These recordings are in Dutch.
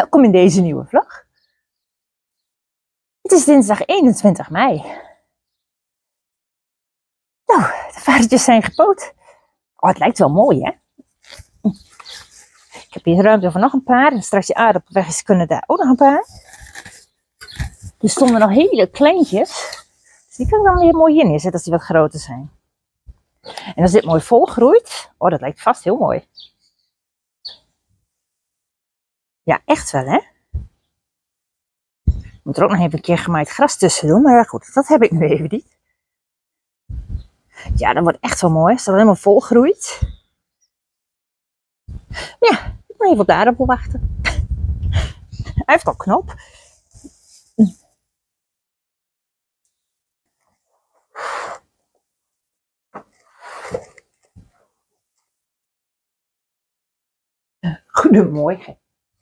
Welkom in deze nieuwe vlog. Het is dinsdag 21 mei. Nou, de vadertjes zijn gepoot. Oh, het lijkt wel mooi, hè? Ik heb hier ruimte voor nog een paar. En straks die aardappel weg is, kunnen daar ook nog een paar. Er stonden nog hele kleintjes. Dus die kan ik dan weer mooi hier neerzetten als die wat groter zijn. En als dit mooi volgroeit. Oh, dat lijkt vast heel mooi. Ja, echt wel, hè? Ik moet er ook nog even een keer gemaaid gras tussen doen. Maar goed, dat heb ik nu even niet. Ja, dat wordt echt wel mooi. Als dat helemaal volgroeit. Ja, ik moet even op de aardappel wachten. Hij heeft al knop. Goedemorgen.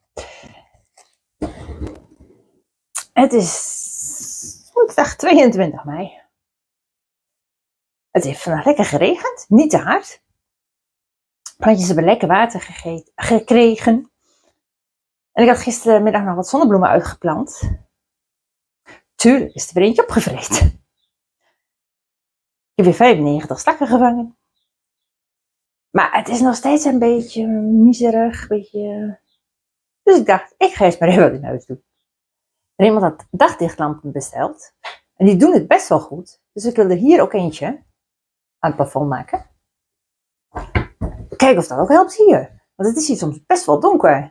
Het is woensdag 22 mei. Het heeft vandaag lekker geregend, niet te hard. Plantjes hebben lekker water gekregen. En ik had gistermiddag nog wat zonnebloemen uitgeplant. Tuurlijk is er weer eentje opgevreten. Ik heb weer 95 stakken gevangen. Maar het is nog steeds een beetje miserig. Dus ik dacht, ik ga eens maar even wat in huis doen. Er iemand had dagdichtlampen besteld. En die doen het best wel goed. Dus ik wil er hier ook eentje aan het plafond maken. Kijken of dat ook helpt hier. Want het is hier soms best wel donker.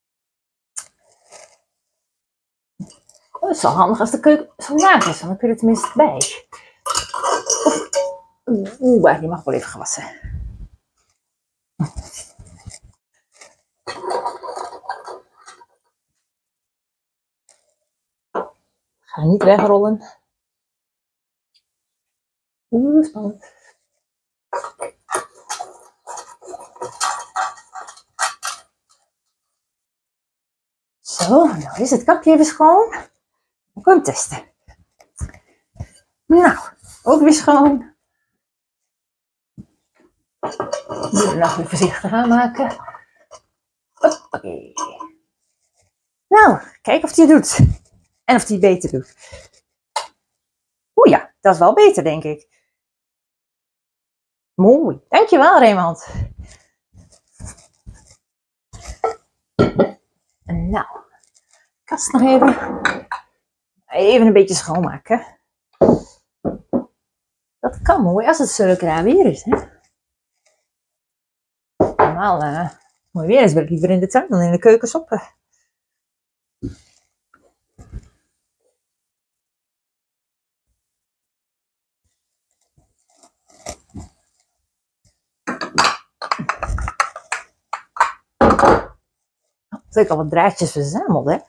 Het is wel handig als de keuken zo laag is. Dan kun je er tenminste bij. Oeh, die mag wel even gewassen. Ga niet wegrollen. Oeh, spannend. Zo, nou is het kapje even schoon. Ik kan hem testen. Nou, ook weer schoon. Nu er nog weer voorzichtig aanmaken. Hoppakee. Nou, kijk of hij het doet. En of hij het beter doet. Oeh ja, dat is wel beter, denk ik. Mooi. Dankjewel, Raymond. Nou, kast nog even. Even een beetje schoonmaken. Dat kan mooi als het zulk raar weer is, hè. Normaal, mooi weer is, wil ik liever in de tuin dan in de keuken soppen. Ik heb al wat draadjes verzameld, hè.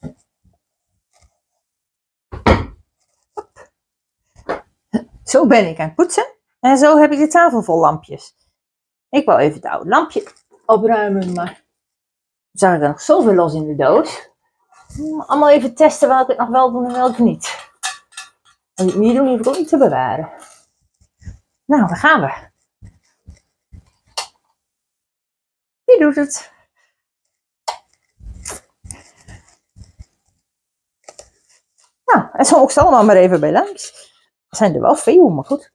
Zo ben ik aan het poetsen. En zo heb ik de tafel vol lampjes. Ik wou even het oude lampje opruimen, maar zag ik er nog zoveel los in de doos. Allemaal even testen welke ik nog wel doe en welke niet. Als ik het niet doe, hoef ik ook niet te bewaren. Nou, daar gaan we. Wie doet het? Nou, en zo ook ze allemaal maar even bij langs. Er zijn er wel veel, maar goed.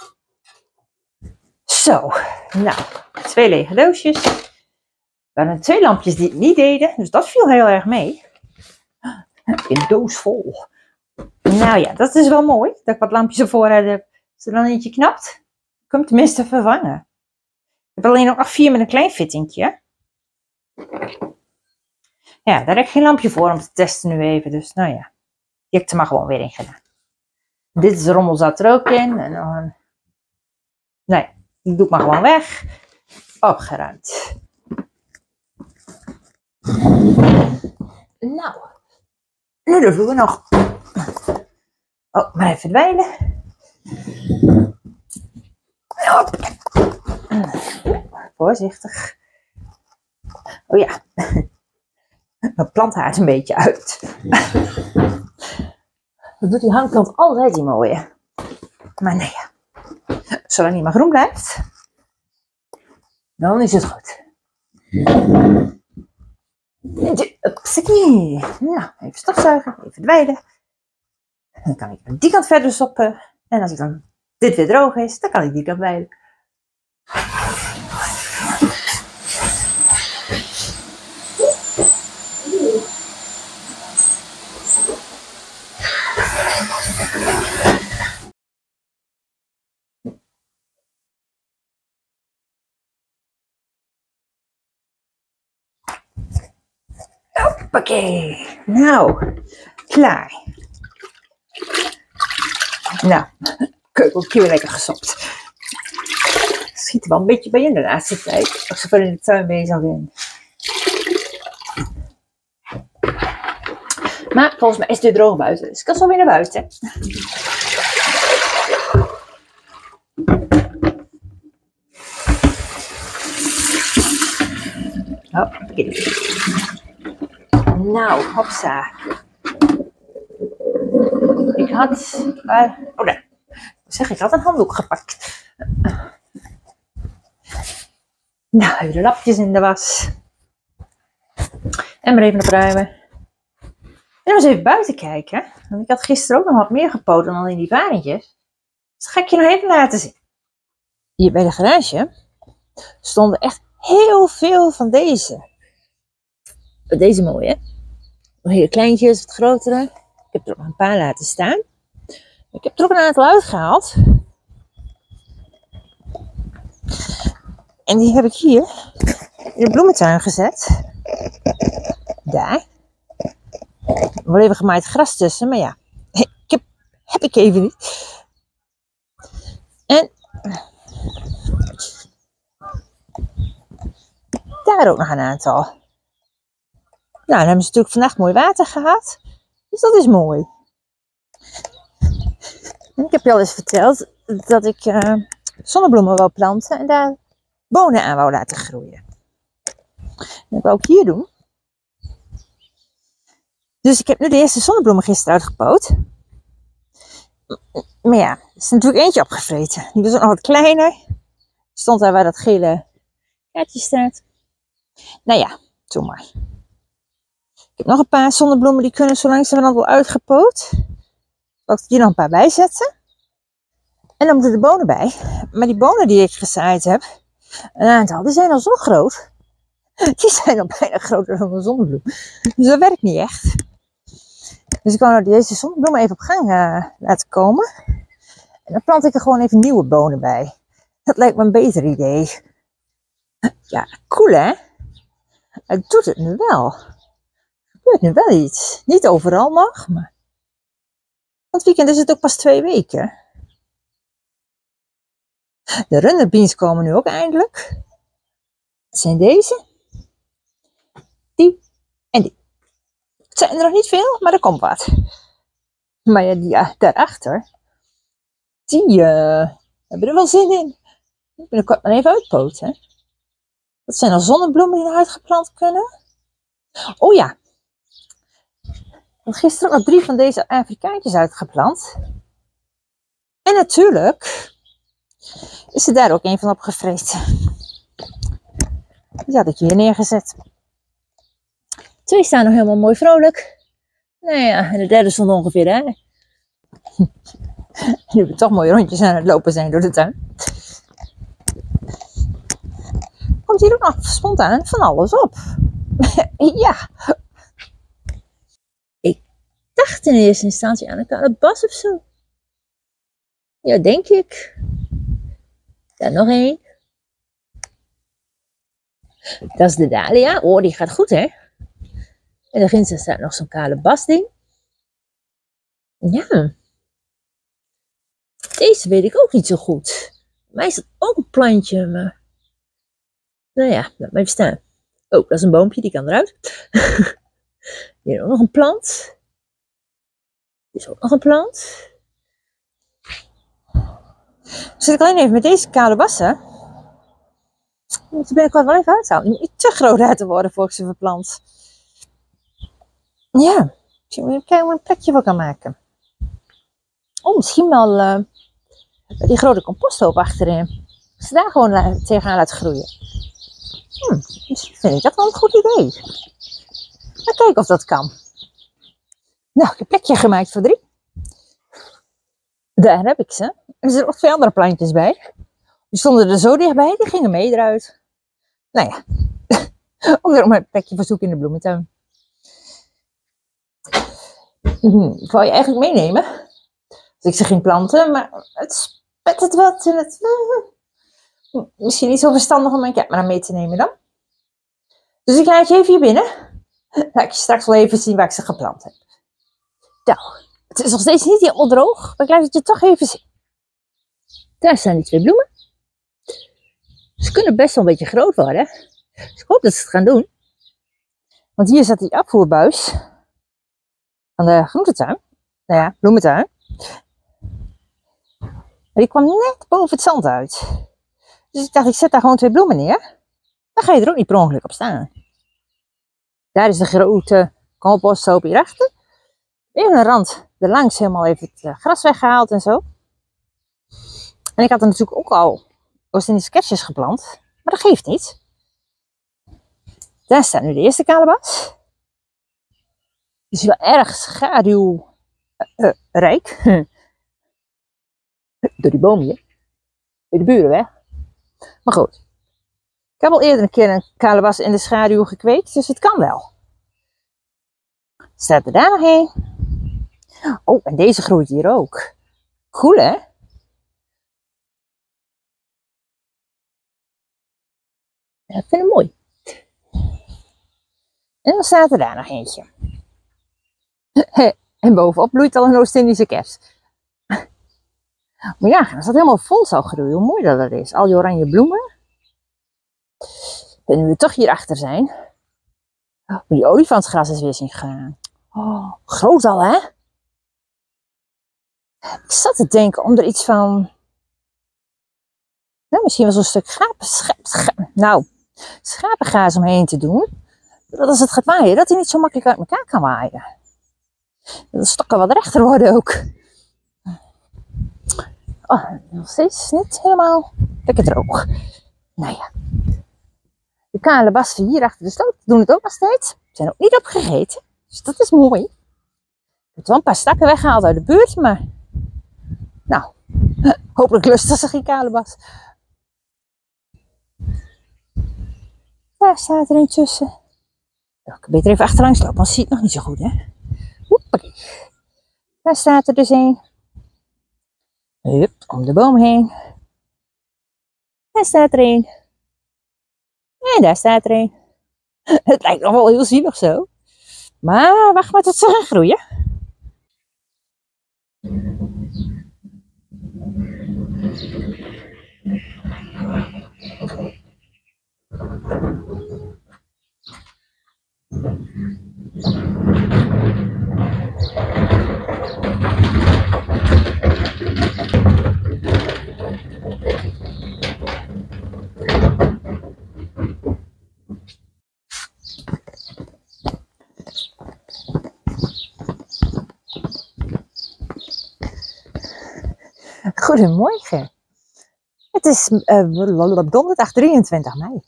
Zo, nou, 2 lege doosjes. Er waren 2 lampjes die het niet deden, dus dat viel heel erg mee. Een doos vol. Nou ja, dat is wel mooi, dat ik wat lampjes ervoor heb. Als er dan eentje knapt, kan ik hem tenminste vervangen. Ik heb alleen nog 4 met een klein fittingje. Ja, daar heb ik geen lampje voor om te testen nu even, dus nou ja. Die heb ik er maar gewoon weer in gedaan. Dit is de rommel zat er ook in. En dan... Nee, die doe ik maar gewoon weg. Opgeruimd. Nou, nu de vloer nog. Oh, maar even dweilen. Hop. Voorzichtig. Oh ja. Mijn plant haart een beetje uit. Dat doet die hangplant altijd die mooie. Maar nee, zolang die maar groen blijft, dan is het goed. Hopsakee. Nou, even stofzuigen, even dweilen. Dan kan ik aan die kant verder stoppen. En als ik dan dit weer droog is, dan kan ik die kant dweilen. Hoppakee. Nou, klaar. Nou, keukenhoekje weer lekker gesopt. Schiet er wel een beetje bij in de laatste tijd. Als ik zoveel in de tuin bezig ben. Maar volgens mij is het weer droog buiten. Dus ik kan zo weer naar buiten. Hoppakee. Nou, hopsa. Ik had... oh nee. Ik had een handdoek gepakt. Nou, even de lapjes in de was. En maar even opruimen. En eens even buiten kijken. Want ik had gisteren ook nog wat meer gepoten dan in die varentjes. Dus dat ga ik je nog even laten zien. Hier bij de garage stonden echt heel veel van deze. Deze mooie, hè? Hele kleintjes, wat grotere. Ik heb er ook nog een paar laten staan. Ik heb er ook een aantal uitgehaald. En die heb ik hier in de bloementuin gezet. Daar. Wel even gemaaid gras tussen, maar ja. Heb ik even niet. En daar ook nog een aantal. Nou, dan hebben ze natuurlijk vandaag mooi water gehad. Dus dat is mooi. En ik heb je al eens verteld dat ik zonnebloemen wou planten en daar bonen aan wou laten groeien. Dat wou ik hier doen. Dus ik heb nu de eerste zonnebloemen gisteren uitgepoot. Maar ja, er is natuurlijk eentje opgevreten. Die was ook nog wat kleiner. Stond daar waar dat gele kaartje staat. Nou ja, doe maar. Ik heb nog een paar zonnebloemen die kunnen zo langzamerhand wel uitgepoot. Zal ik hier nog een paar bij zetten. En dan moeten de bonen bij. Maar die bonen die ik gezaaid heb, een aantal, die zijn al zo groot. Die zijn al bijna groter dan een zonnebloem. Dus dat werkt niet echt. Dus ik wou nou deze zonnebloemen even op gang laten komen. En dan plant ik er gewoon even nieuwe bonen bij. Dat lijkt me een beter idee. Ja, cool hè? Het doet het nu wel. Er gebeurt nu wel iets. Niet overal nog, maar... Want weekend is het ook pas 2 weken. De runderbeans komen nu ook eindelijk. Dat zijn deze. Die en die. Het zijn er nog niet veel, maar er komt wat. Maar ja, die daarachter, die hebben er wel zin in. Binnenkort maar even uitpoten. Dat zijn al zonnebloemen die eruit geplant kunnen. Oh ja. Ik heb gisteren nog 3 van deze Afrikaantjes uitgeplant. En natuurlijk is er daar ook een van opgevreten. Die had ik hier neergezet. 2 staan nog helemaal mooi vrolijk. Nou ja, en de derde stond ongeveer daar. Nu we toch mooie rondjes aan het lopen zijn door de tuin. Komt hier ook nog spontaan van alles op. Ja. Ik dacht in eerste instantie aan een kalebas of zo. Ja, denk ik. Daar nog één. Dat is de dahlia. Oh, die gaat goed, hè? En daarginds staat nog zo'n kalebasding. Ja. Deze weet ik ook niet zo goed. Voor mij is dat ook een plantje, maar... Nou ja, laat maar even staan. Oh, dat is een boompje, die kan eruit. Hier ook nog een plant. Dit is ook nog een plant. Zit ik alleen even met deze kalebassen. Die ben ik wel even uithalen. Die moet niet te groot laten worden voor ik ze verplant. Ja, misschien moet ik kijken hoe ik een plekje voor kan maken. Oh, misschien wel die grote composthoop achterin. Als ze daar gewoon tegenaan laten groeien. Misschien vind ik dat wel een goed idee. Maar kijk of dat kan. Nou, ik heb een plekje gemaakt voor 3. Daar heb ik ze. En er zitten nog 2 andere plantjes bij. Die stonden er zo dichtbij, die gingen mee eruit. Nou ja, om er maar een plekje voor zoeken in de bloementuin. Ik wou je eigenlijk meenemen. Als ik ze ging planten, maar het spettert wat. En het, misschien niet zo verstandig om mijn camera mee te nemen dan. Dus ik laat je even hier binnen. Laat ik je straks wel even zien waar ik ze geplant heb. Nou, het is nog steeds niet helemaal droog, maar ik laat het je toch even zien. Daar staan die 2 bloemen. Ze kunnen best wel een beetje groot worden. Dus ik hoop dat ze het gaan doen. Want hier staat die afvoerbuis van de groentetuin. Nou ja, bloementuin. Maar die kwam net boven het zand uit. Dus ik dacht, ik zet daar gewoon 2 bloemen neer. Dan ga je er ook niet per ongeluk op staan. Daar is de grote composthoop hierachter. Even een rand erlangs helemaal even het gras weggehaald en zo. En ik had er natuurlijk ook al Oost-Indische kerstjes geplant. Maar dat geeft niet. Daar staat nu de eerste kalebas. Die is wel erg schaduwrijk. Door die boom hier. Bij de buren weg. Maar goed. Ik heb al eerder een keer een kalebas in de schaduw gekweekt. Dus het kan wel. Staat er daar nog een. Oh, en deze groeit hier ook. Cool, hè? Ja, ik vind hem mooi. En dan staat er daar nog eentje. En bovenop bloeit al een Oost-Indische kers. Maar ja, als dat helemaal vol zou groeien, hoe mooi dat is. Al die oranje bloemen. En nu we toch hierachter zijn. Oh, die olifantsgras is weer zien gaan. Oh, groot al, hè? Ik zat te denken om er iets van... Nou, misschien wel zo'n stuk schapengaas omheen te doen. Dat als het gaat waaien, dat hij niet zo makkelijk uit elkaar kan waaien. Dat de stokken wat rechter worden ook. Oh, nog steeds niet helemaal lekker droog. Nou ja. De kalebassen hier achter de sloot doen het ook nog steeds. Ze zijn ook niet opgegeten. Dus dat is mooi. Ik heb wel een paar stakken weggehaald uit de buurt, maar... Nou, hopelijk lusten ze geen kalebas. Daar staat er een tussen. Ik kan beter even achterlangs lopen, want zie het nog niet zo goed, hè. Hoppakee. Daar staat er dus een. Hup, om de boom heen. Daar staat er een. En daar staat er een. Het lijkt nog wel heel zielig zo. Maar wacht maar tot ze gaan groeien. Goedemorgen. Het is donderdag 23 mei.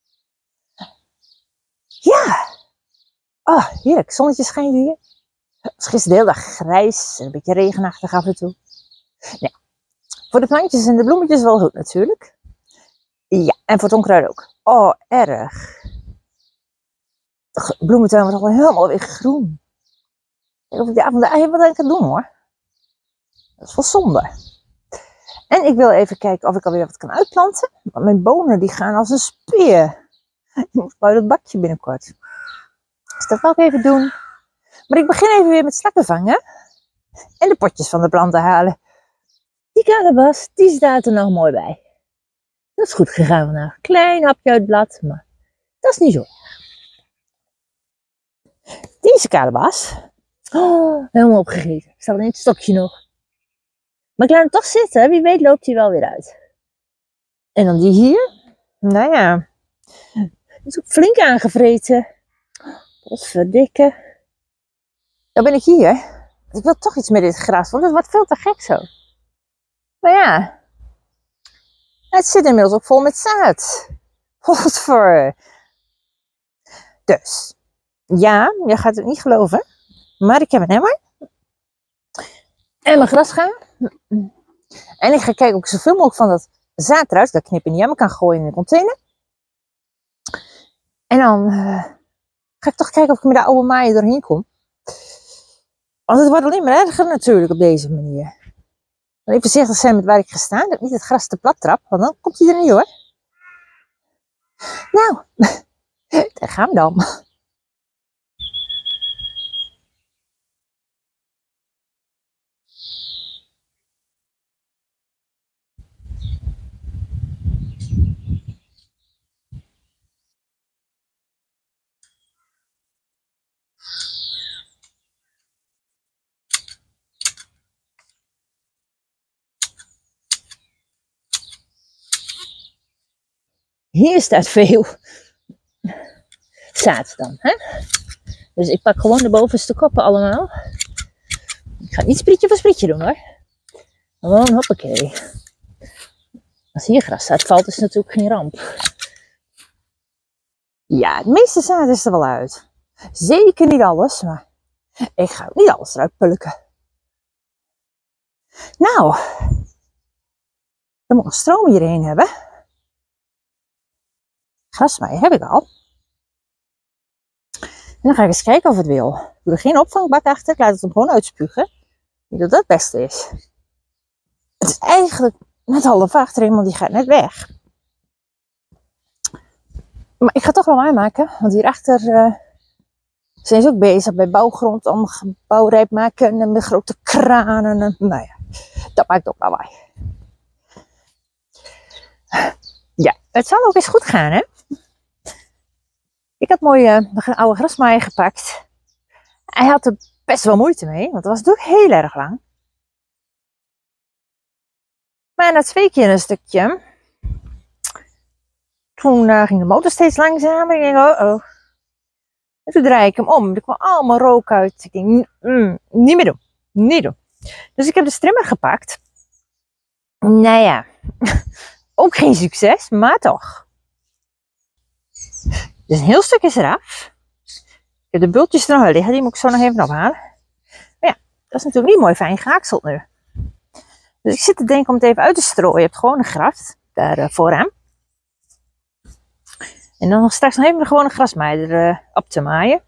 Ja. Oh, heerlijk. Zonnetje schijnt hier. Het was gisteren de hele dag grijs en een beetje regenachtig af en toe. Ja. Voor de plantjes en de bloemetjes wel goed natuurlijk. Ja, en voor het onkruid ook. Oh, erg. De bloementuin wordt al helemaal weer groen. Ik weet of ik de avond even wat aan kan doen hoor. Dat is wel zonde. En ik wil even kijken of ik alweer wat kan uitplanten. Want mijn bonen die gaan als een speer. Ik moet uit het bakje binnenkort. Dus dat wil ik even doen. Maar ik begin even weer met slakken vangen. En de potjes van de planten halen. Die kalebas, die staat er nog mooi bij. Dat is goed gegaan vandaag. Klein hapje uit het blad, maar dat is niet zo. Deze kalebas. Oh, helemaal opgegeten. Staat in het stokje nog. Maar ik laat hem toch zitten. Wie weet loopt hij wel weer uit. En dan die hier. Nou ja. Die is ook flink aangevreten. Potverdikke. Dan ben ik hier. Ik wil toch iets met dit gras. Want het wordt veel te gek zo. Maar ja. Het zit inmiddels ook vol met zaad. Godver. Dus. Ja, je gaat het niet geloven. Maar ik heb een emmer. En mijn grasgaan. En ik ga kijken of ik zoveel mogelijk van dat zaad eruit kan knippen in die emmer kan gooien in de container. En dan ga ik toch kijken of ik met de oude maaien doorheen kom. Want het wordt alleen maar erger natuurlijk op deze manier. Even voorzichtig zijn met waar ik ga staan. Dat ik niet het gras te plat trap, want dan komt hij er niet hoor. Nou, daar gaan we dan. Hier staat veel zaad dan. Hè? Dus ik pak gewoon de bovenste koppen allemaal. Ik ga niet sprietje voor sprietje doen hoor. Gewoon hoppakee. Als hier gras staat, valt is natuurlijk geen ramp. Ja, het meeste zaad is er wel uit. Zeker niet alles, maar ik ga ook niet alles eruit pulken. Nou, dan moet ik een stroom hierheen hebben. Grasmaaien heb ik al. En dan ga ik eens kijken of het wil. Ik doe er geen opvangbak achter, ik laat het hem gewoon uitspugen. Ik denk dat dat het beste is. Het is eigenlijk net half achter, iemand die gaat net weg. Maar ik ga het toch wel aanmaken, want hierachter zijn ze ook bezig bij bouwgrond om gebouwrijp maken en met grote kranen. En, nou ja, dat maakt ook lawaai. Ja, het zal ook eens goed gaan, hè? Ik had mooi de oude grasmaaier gepakt. Hij had er best wel moeite mee, want het was natuurlijk heel erg lang. Maar na 2 keer een stukje, toen ging de motor steeds langzamer. Ik denk, oh. En toen draai ik hem om. Er kwam allemaal rook uit. Ik denk, niet meer doen. Niet doen. Dus ik heb de strimmer gepakt. Nou ja, ook geen succes, maar toch. Dus een heel stuk is eraf. Ik heb de bultjes er nog wel liggen, die moet ik zo nog even ophalen. Maar ja, dat is natuurlijk niet mooi fijn gehaakseld nu. Dus ik zit te denken om het even uit te strooien. Je hebt gewoon een gras daar vooraan. En dan nog straks nog even de gewone grasmaaier op te maaien.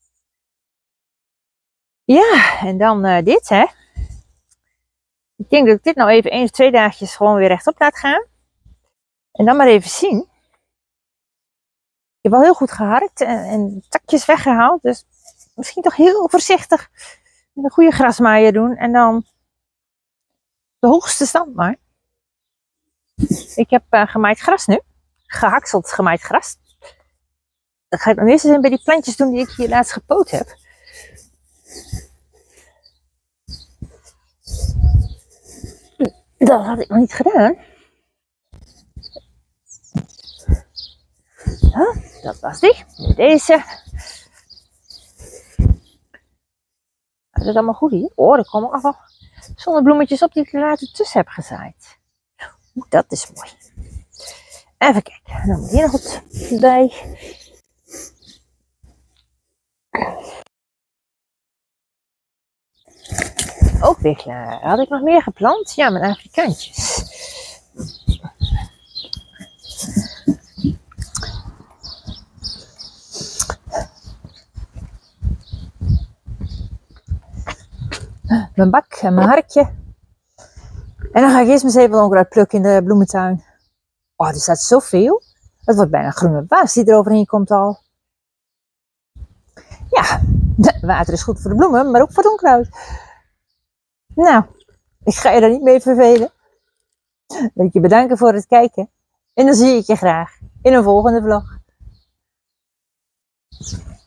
Ja, en dan dit hè. Ik denk dat ik dit nou even 1 of 2 dagjes gewoon weer rechtop laat gaan. En dan maar even zien. Ik heb wel heel goed geharkt en takjes weggehaald. Dus misschien toch heel voorzichtig een goede grasmaaier doen. En dan de hoogste stand maar. Ik heb gemaaid gras nu. Gehakseld gemaaid gras. Dat ga ik dan eerst eens bij die plantjes doen die ik hier laatst gepoot heb. Dat had ik nog niet gedaan. Ja, dat was die. Deze. Is dat allemaal goed hier? Oh, er komen ook nog wel zonnebloemetjes op die ik er later tussen heb gezaaid. Oeh, dat is mooi. Even kijken. Dan moet hier nog wat bij. Ook weer klaar. Had ik nog meer geplant? Ja, mijn Afrikaantjes. Mijn bak en mijn harkje. En dan ga ik eerst eens even onkruid plukken in de bloementuin. Oh, er staat zoveel. Het wordt bijna groene waas die er overheen komt al. Ja, water is goed voor de bloemen, maar ook voor het onkruid. Nou, ik ga je daar niet mee vervelen. Wil ik je bedanken voor het kijken. En dan zie ik je graag in een volgende vlog.